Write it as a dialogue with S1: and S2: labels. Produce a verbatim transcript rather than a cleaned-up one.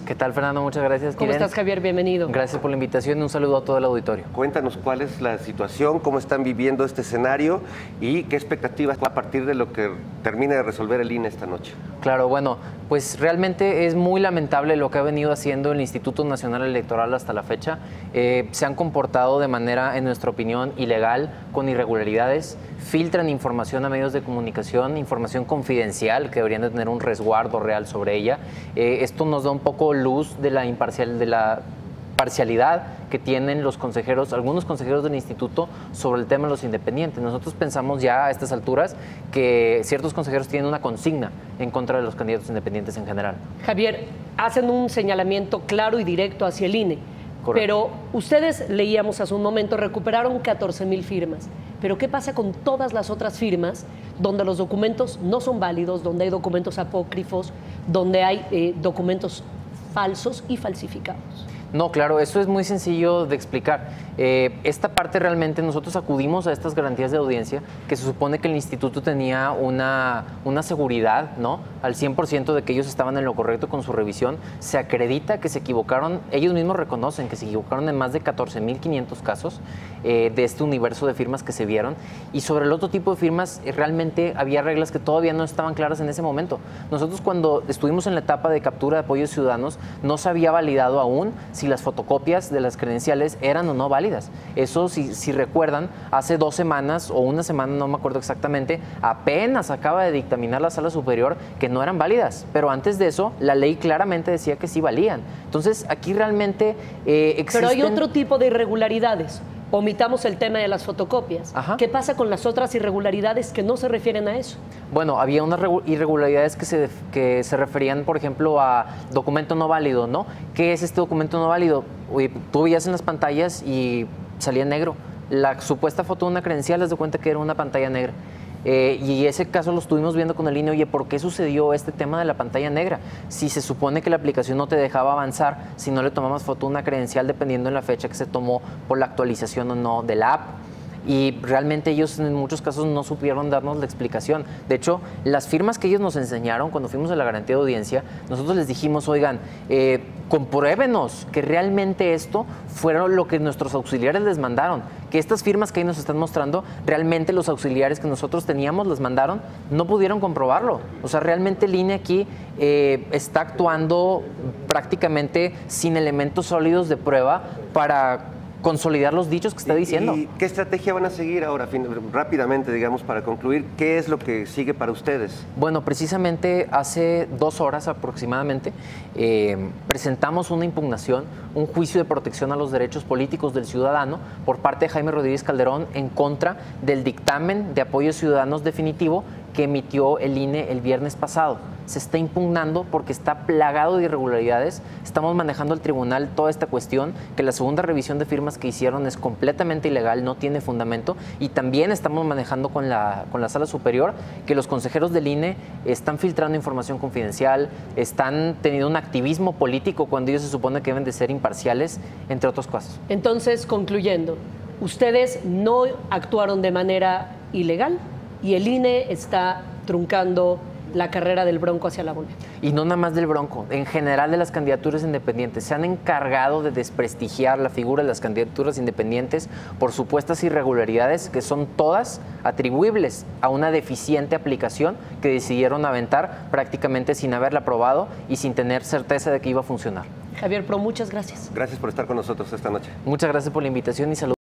S1: ¿Qué tal, Fernando? Muchas gracias.
S2: ¿Cómo
S1: Kiren.
S2: estás, Javier? Bienvenido.
S1: Gracias por la invitación y un saludo a todo el auditorio.
S3: Cuéntanos cuál es la situación, cómo están viviendo este escenario y qué expectativas a partir de lo que termine de resolver el I N E esta noche.
S1: Claro, bueno, pues realmente es muy lamentable lo que ha venido haciendo el Instituto Nacional Electoral hasta la fecha. Eh, se han comportado de manera, en nuestra opinión, ilegal, con irregularidades, filtran información a medios de comunicación, información confidencial que deberían de tener un resguardo real sobre ella. Eh, esto nos da un poco luz de la imparcial, de la parcialidad que tienen los consejeros, algunos consejeros del instituto sobre el tema de los independientes. Nosotros pensamos ya a estas alturas que ciertos consejeros tienen una consigna en contra de los candidatos independientes en general.
S2: Javier, hacen un señalamiento claro y directo hacia el I N E.
S1: Correcto.
S2: Pero ustedes, leíamos hace un momento, recuperaron catorce mil firmas. Pero ¿qué pasa con todas las otras firmas donde los documentos no son válidos, donde hay documentos apócrifos, donde hay eh, documentos falsos y falsificados?
S1: No, claro, eso es muy sencillo de explicar. Eh, esta parte realmente nosotros acudimos a estas garantías de audiencia que se supone que el instituto tenía una, una seguridad, ¿no?, al cien por ciento de que ellos estaban en lo correcto con su revisión. Se acredita que se equivocaron, ellos mismos reconocen que se equivocaron en más de catorce mil quinientos casos eh, de este universo de firmas que se vieron. Y sobre el otro tipo de firmas, eh, realmente había reglas que todavía no estaban claras en ese momento. Nosotros, cuando estuvimos en la etapa de captura de apoyos ciudadanos, no se había validado aún si las fotocopias de las credenciales eran o no válidas. Eso, si, si recuerdan, hace dos semanas o una semana, no me acuerdo exactamente, apenas acaba de dictaminar la Sala Superior que no eran válidas, pero antes de eso la ley claramente decía que sí valían. Entonces, aquí realmente eh, existen...
S2: Pero hay otro tipo de irregularidades. Omitamos el tema de las fotocopias.
S1: Ajá.
S2: ¿Qué pasa con las otras irregularidades que no se refieren a eso?
S1: Bueno, había unas irregularidades que se, que se referían, por ejemplo, a documento no válido, ¿no? ¿Qué es este documento no válido? Oye, tú veías en las pantallas y salía negro. La supuesta foto de una credencial, les de cuenta que era una pantalla negra. Eh, y ese caso lo estuvimos viendo con el I N E. Oye, ¿por qué sucedió este tema de la pantalla negra? Si se supone que la aplicación no te dejaba avanzar si no le tomabas foto a una credencial dependiendo de la fecha que se tomó por la actualización o no de la app. Y realmente ellos en muchos casos no supieron darnos la explicación. De hecho, las firmas que ellos nos enseñaron cuando fuimos a la garantía de audiencia, nosotros les dijimos, oigan, eh, compruébenos que realmente esto fueron lo que nuestros auxiliares les mandaron, que estas firmas que ahí nos están mostrando, realmente los auxiliares que nosotros teníamos les mandaron, no pudieron comprobarlo. O sea, realmente el I N E aquí eh, está actuando prácticamente sin elementos sólidos de prueba para consolidar los dichos que está diciendo.
S3: ¿Y qué estrategia van a seguir ahora, rápidamente, digamos, para concluir? ¿Qué es lo que sigue para ustedes?
S1: Bueno, precisamente hace dos horas aproximadamente eh, presentamos una impugnación, un juicio de protección a los derechos políticos del ciudadano por parte de Jaime Rodríguez Calderón en contra del dictamen de apoyos ciudadanos definitivo que emitió el I N E el viernes pasado. Se está impugnando porque está plagado de irregularidades. Estamos manejando al tribunal toda esta cuestión, que la segunda revisión de firmas que hicieron es completamente ilegal, no tiene fundamento, y también estamos manejando con la, con la Sala Superior que los consejeros del I N E están filtrando información confidencial, están teniendo un activismo político cuando ellos se supone que deben de ser imparciales, entre otras cosas.
S2: Entonces, concluyendo, ustedes no actuaron de manera ilegal y el I N E está truncando la carrera del Bronco hacia la boleta.
S1: Y no nada más del Bronco, en general de las candidaturas independientes. Se han encargado de desprestigiar la figura de las candidaturas independientes por supuestas irregularidades que son todas atribuibles a una deficiente aplicación que decidieron aventar prácticamente sin haberla aprobado y sin tener certeza de que iba a funcionar.
S2: Javier Pro, muchas gracias.
S3: Gracias por estar con nosotros esta noche.
S1: Muchas gracias por la invitación y saludos.